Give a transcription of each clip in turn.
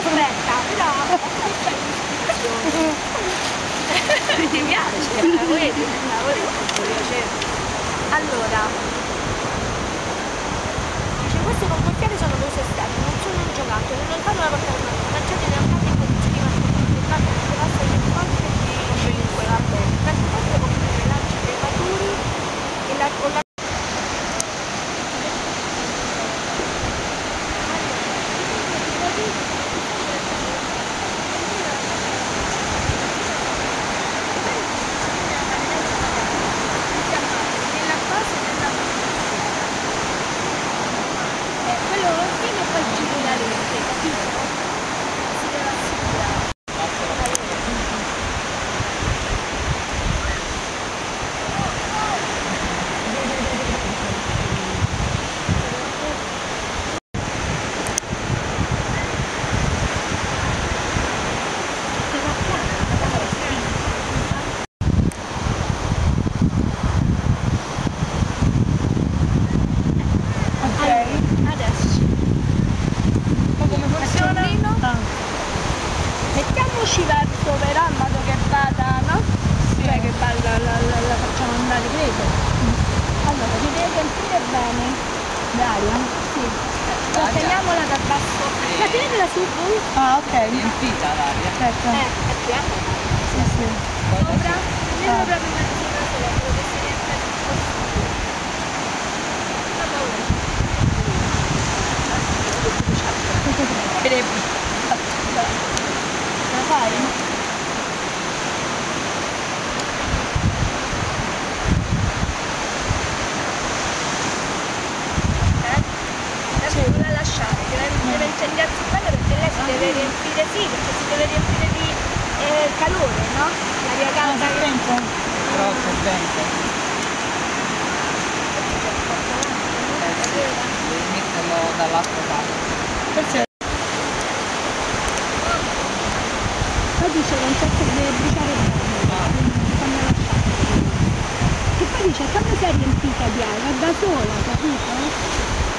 fretta, però ti piace, la vedi? Allora, dice, queste mongolfiere sono cose esterne, non sono un giocattolo, non fanno la portata una mangiate nel campo in condizioni matematiche, che basta di forte e di 5, va bene. Queste cose comprende le lanci prematuri e con la mettiamoci verso però in modo che vada, no? Sì. Cioè che la facciamo andare, credo. Allora, ti devi riempire bene l'aria? Sì. Teniamola da basso. Ma tienila su voi? Ah, ok. Riempita l'aria. Certo. È piano. Sì, sì. Sopra? Tienilo proprio mezzo che si riempie il possibile. La paura. La fai? Adesso non la lasciare, deve incendiarsi bene perché lei si deve riempire, sì, perché si deve riempire di calore, no? L'aria calda che dentro. Però c'è dentro. Devi metterlo dall'altra parte. Poi dice che non c'è che deve bruciare bene, quando lasciare. Che poi dice quando si è riempita di aria, da sola, capito?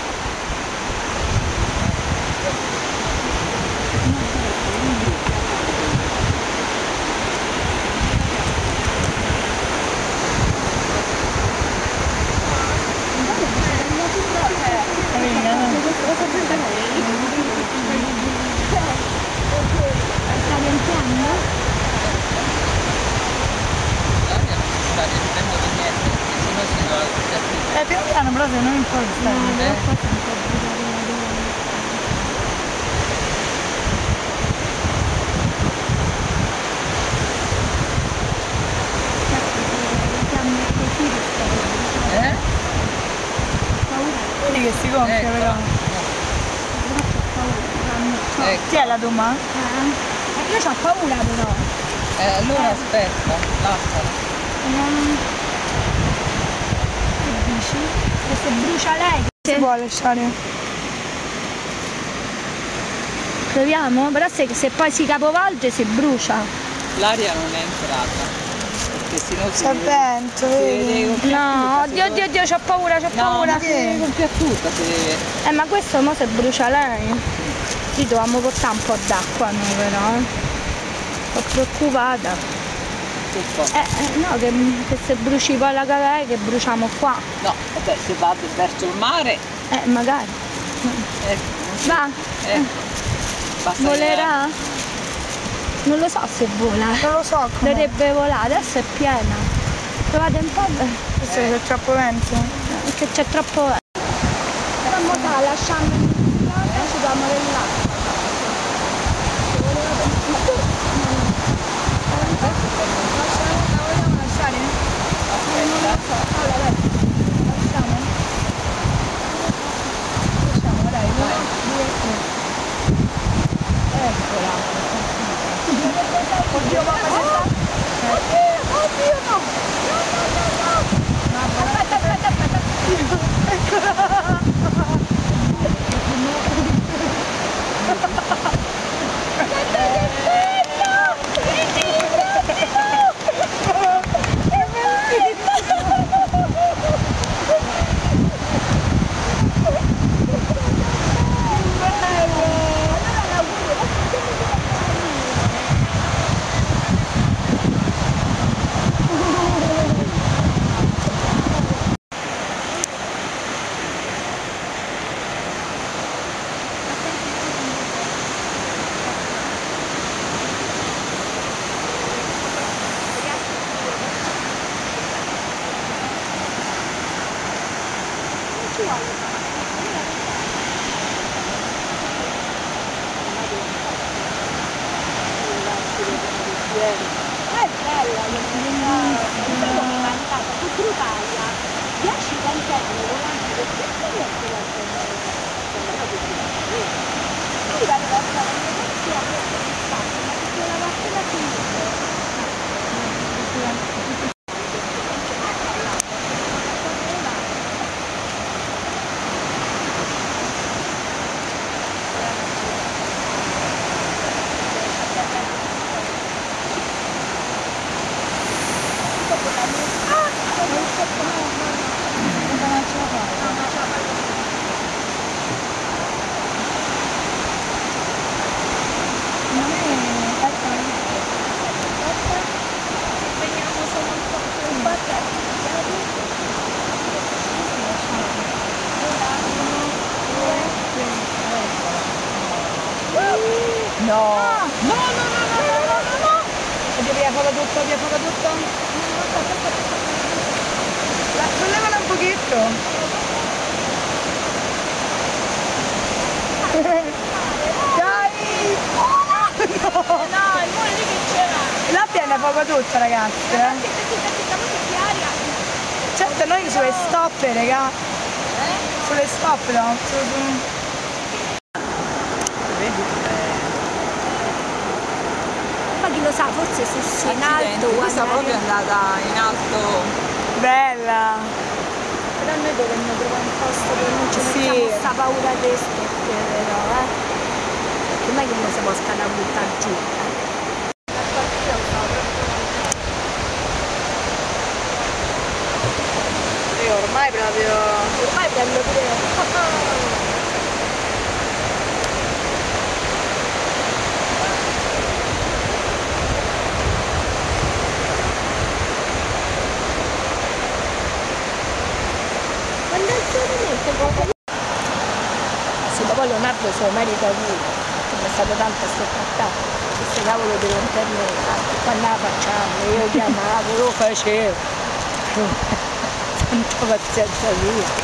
Sta riempiendo? Sta riempendo di niente, perché sennò si va a piano piano, però se non importa. Vedi che si gonfia però. Chi è la doma? Io c'ho paura però. allora aspetta, lasciala. Che dici? Che se brucia lei? Si può lasciare. Proviamo? Però se poi si capovolge si brucia. L'aria non è entrata. Perché sennò C'è vento, vedi? No, oddio, c'ho paura, No, si deve gonfiare tutta, si deve. Ma questo mo se brucia lei. Ci dobbiamo portare un po' d'acqua noi però. Sono preoccupata. No, che se bruci poi la cavea che bruciamo qua. No, vabbè, se vado verso il mare. Magari. Va. Volerà? Non lo so se vola. Non lo so come. Dovrebbe volare, adesso è piena. Provate un po'. Forse c'è troppo vento. Perché c'è troppo vento. Però lasciando ci dobbiamo là. Oddio, mamma, oddio, no! Aspetta. Che bello! No. No, no, no, no, no, no, no, no. Via fuoco tutto, via fuoco tutto. Sollevala un pochetto. Dai! No! No, il muro lì che c'era. Là viene a fuoco tutto, ragazzi. Certo, noi sulle stoppe, raga. Sulle stoppe, no? Vedi? Ma chi lo sa, forse se si in alto. Questa proprio è andata in alto. Bella! Però noi dovremmo trovare un posto dove non ci Sì. mettiamo sta paura di steppe, però, Perché non è che uno si può scalare buttare giù. Io ormai proprio... Ormai prendo pure. Quando è il sole sì, ma poi Leonardo se lo merita pure, come è stato tanto sopportato, questo cavolo di lanterne, quando la facciamo, io chiamavo, lo facevo, tanta pazienza sua.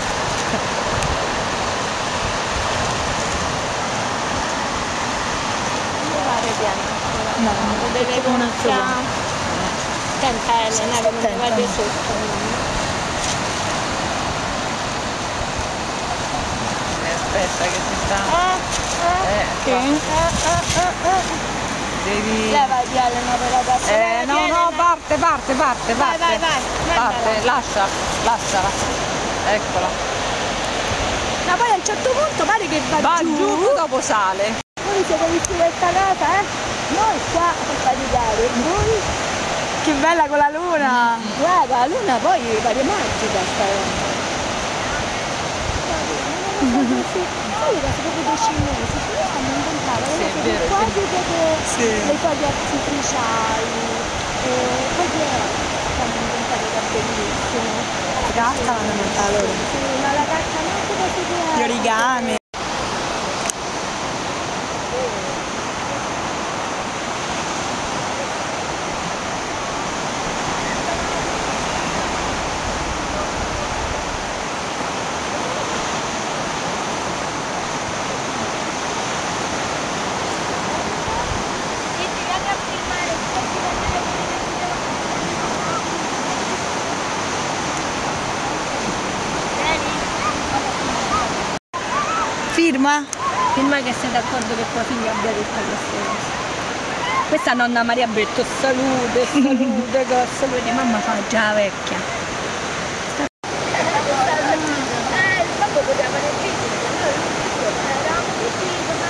No, Lo deve conoscere. Senta Elena che non mi vado sotto. Aspetta che si sta. Devi. Levati Elena per la prossima. No, no, parte. Vai. Parte, lasciala. Eccola. Ma poi a un certo punto pare che va giù. Dopo sale. Voi siete visti questa casa, Noi qua a faticare. Voi? che bella con la luna! Guarda, la luna poi pare magica sta. Poi era proprio dei cinesi, ci hanno inventato Sì, è vero, quasi proprio Sì. le foglie artificiali, poi che hanno inventato da bellissimo. La carta l'hanno inventata loro. Sì, ma la carta non è così Gli origami. Firma? Firma che sei d'accordo che tua figlia abbia detto queste cose. Questa nonna Maria ha detto salute, che salute, mamma fa già vecchia. Il babbo poteva fare il video, eravamo tutti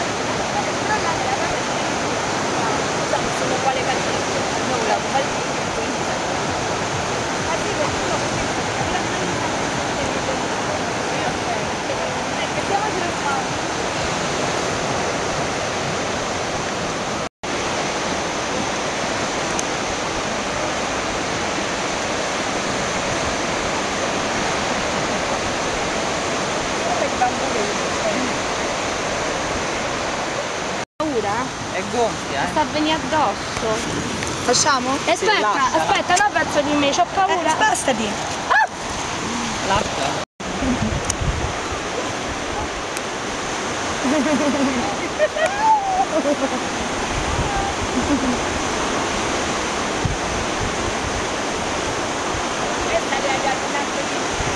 non sono quale canzone, non volevo fare il video, È gonfia, sta a venire addosso. Facciamo? Aspetta, lasciala. aspetta, no verso di me, c'ho paura. Spostati! Lascia. Questa è la